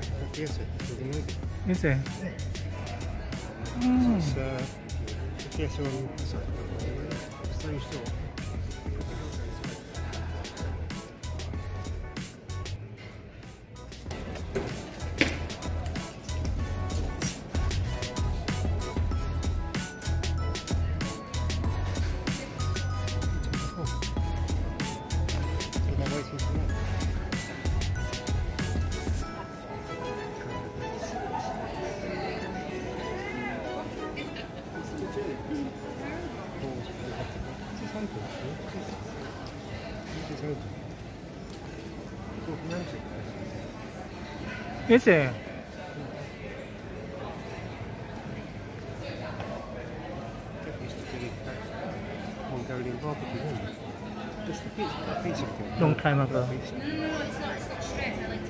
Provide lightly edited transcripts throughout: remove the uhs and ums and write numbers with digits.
Yes, Is it? It's Fiesta on strange store. Is it? Mongolian barbecue, isn't it? Just a pizza. Long time ago. No, it's not. It's not stress. I like to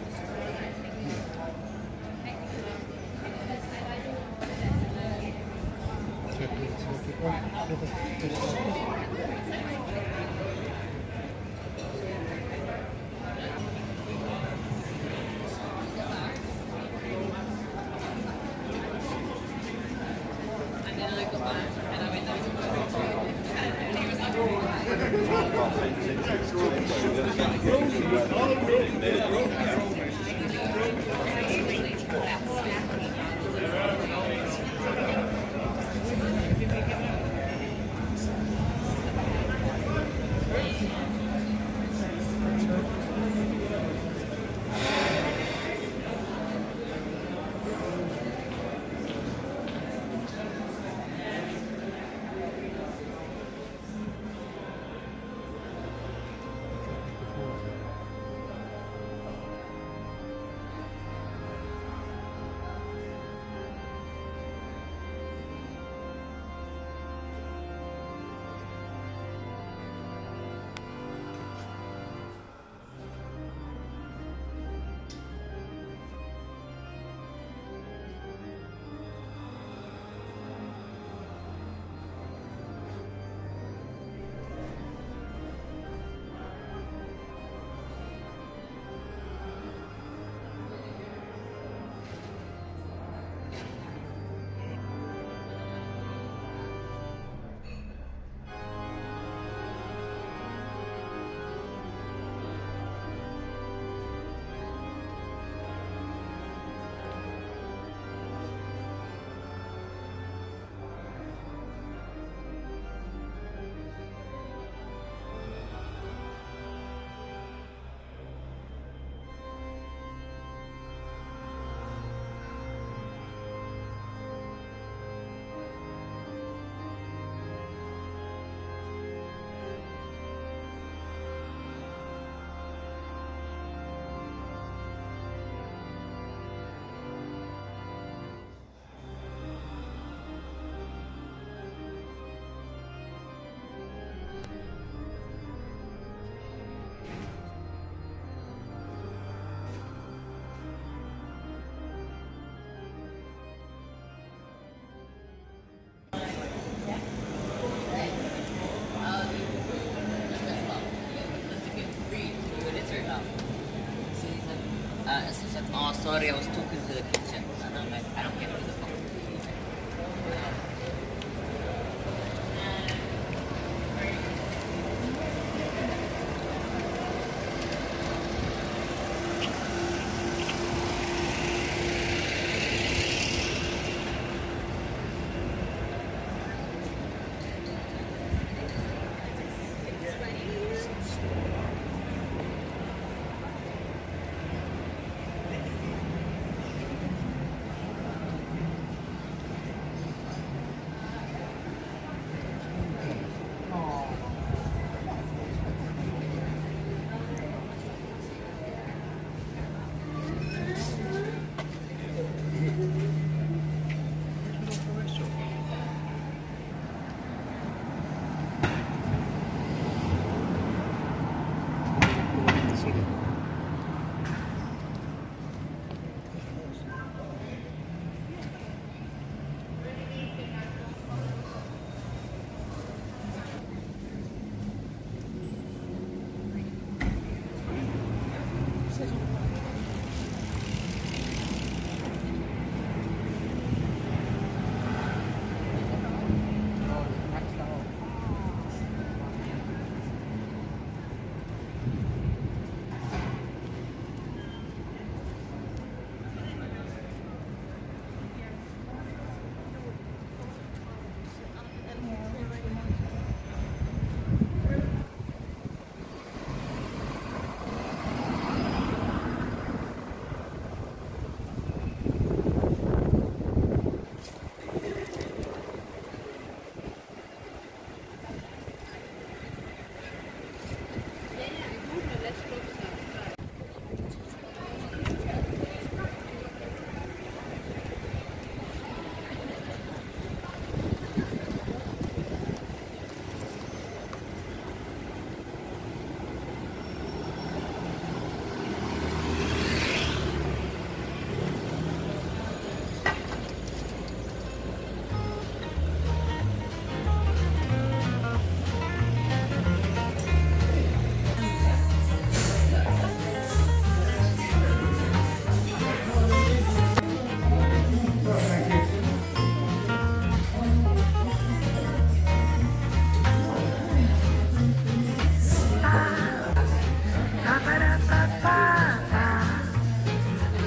oh, sorry, I was talking to the kitchen. And I'm like, I don't get who the fuck.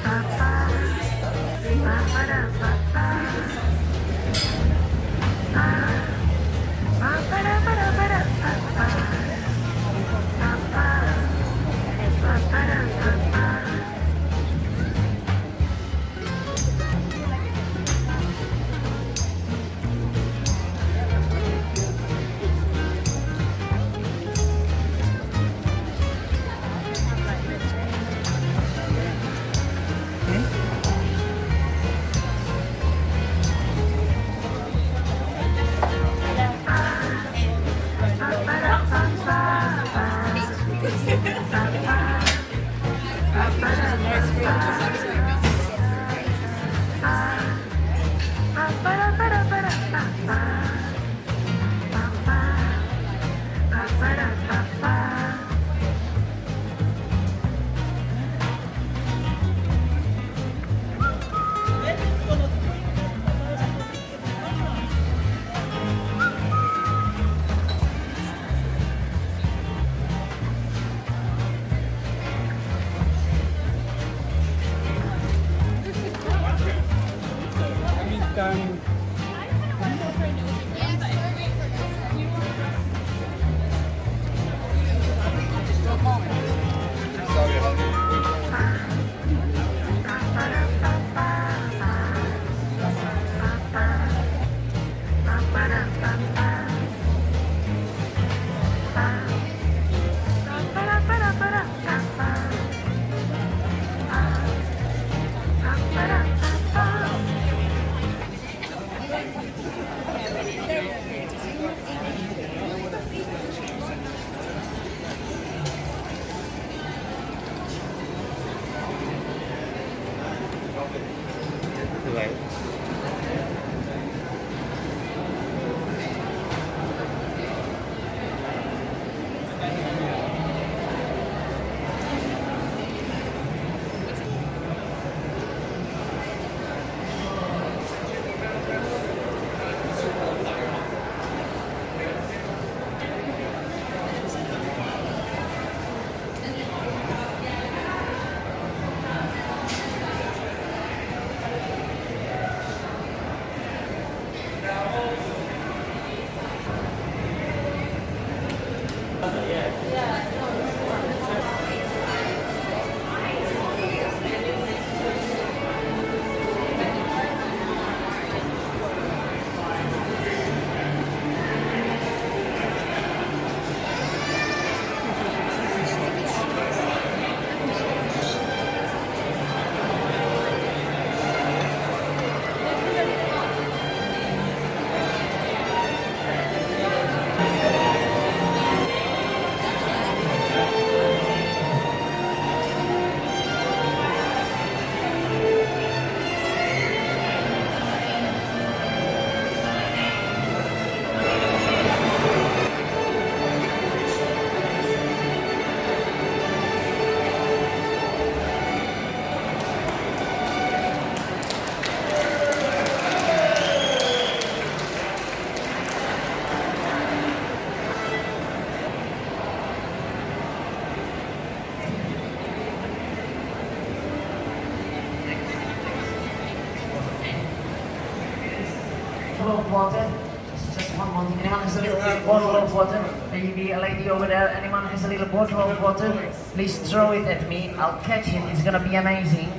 of water? Just one more. Anyone has a little bottle of water? Maybe a lady over there. Anyone has a little bottle of water? Please throw it at me. I'll catch it. It's gonna be amazing.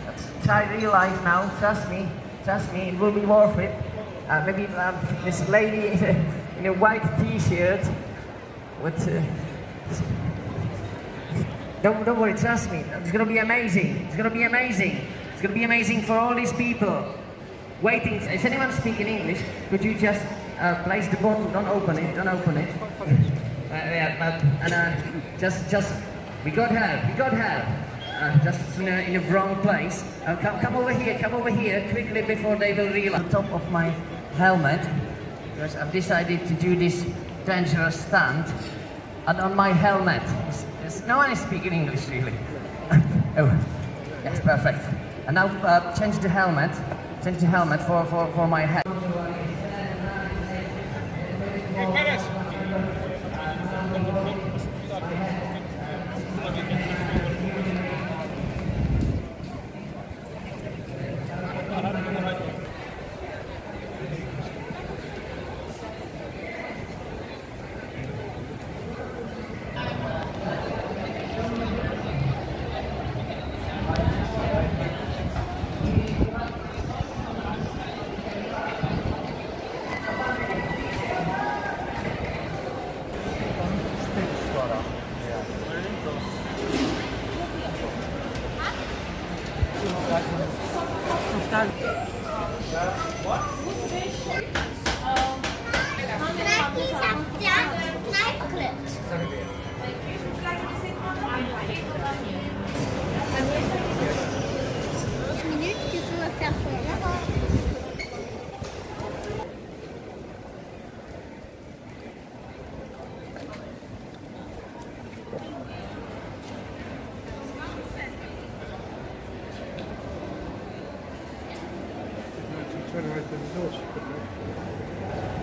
Try real life now. Trust me. Trust me. It will be worth it. Maybe this lady in a white T-shirt with. Don't worry. Trust me. It's gonna be amazing. It's gonna be amazing. It's gonna be amazing for all these people. Waiting. Is anyone speaking English? Could you just place the bottle? Don't open it. Don't open it. Just we got help. We got help. Just in a wrong place. Come over here. Come over here quickly before they will realize. On top of my helmet, because I've decided to do this dangerous stunt, and on my helmet, no one is speaking English really. Oh, yes, perfect. And now change the helmet. Change the helmet for my head. sauvetage. Minutes, tu peux faire ton là-bas. Trying to open the door, she couldn't open it.